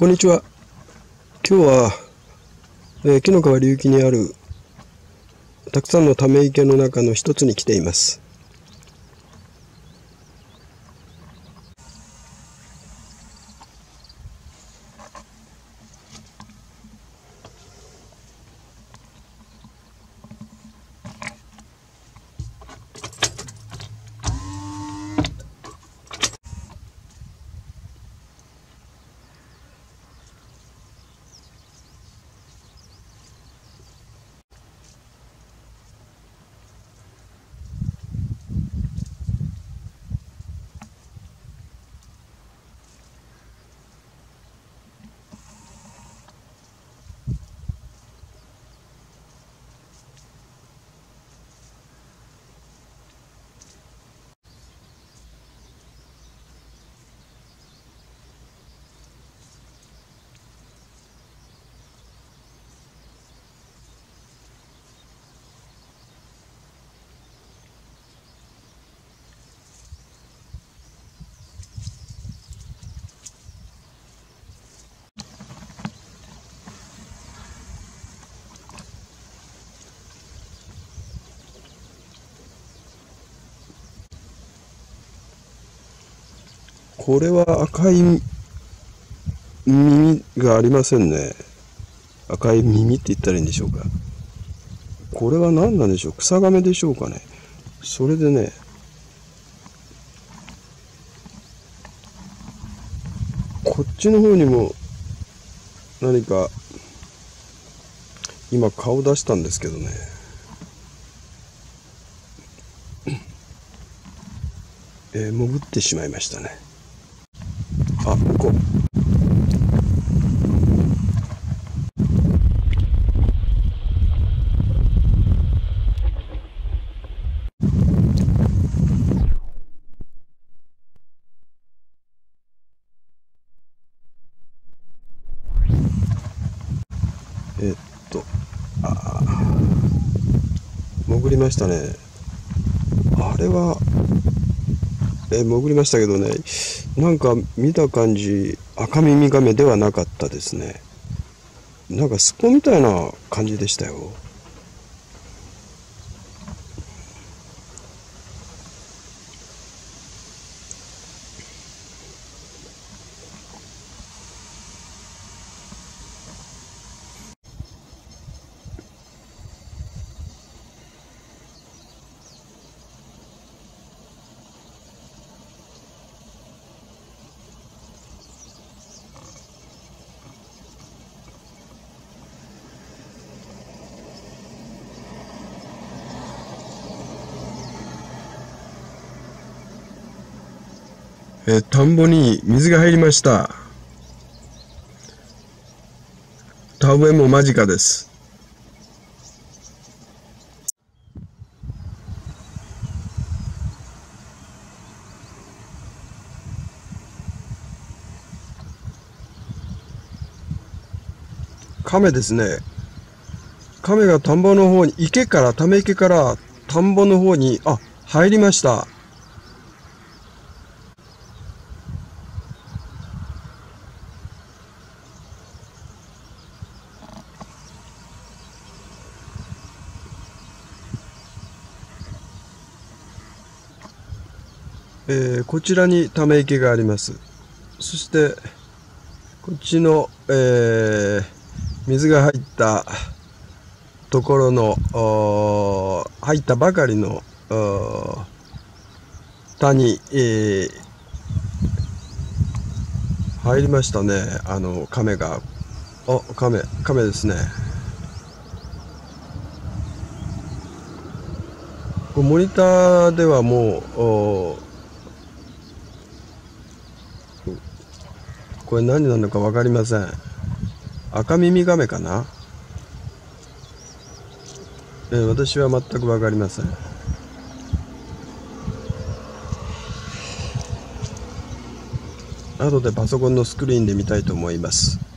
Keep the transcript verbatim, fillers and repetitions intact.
こんにちは。今日は、えー、紀の川流域にあるたくさんのため池の中の一つに来ています。これは赤い耳がありませんね。赤い耳って言ったらいいんでしょうか。これは何なんでしょう。草亀でしょうかね。それでね、こっちの方にも何か今顔出したんですけどね。えー、潜ってしまいましたね。あ、向こう。えっと、あ潜りましたね。あれは、えー、潜りましたけどね、なんか見た感じ、赤耳ガメではなかったですね。なんかスッポンみたいな感じでしたよ。えー、田んぼに水が入りました。田植えも間近です。亀ですね。亀が田んぼの方に、池から、ため池から田んぼの方に、あ、入りました。えー、こちらにため池があります。そしてこっちの、えー、水が入ったところの入ったばかりの田に、えー、入りましたね。あの亀が、あ、亀亀ですね。これモニターではもうこれ何なのか分かりません。赤耳ガメかな、えー、私は全く分かりません。後でパソコンのスクリーンで見たいと思います。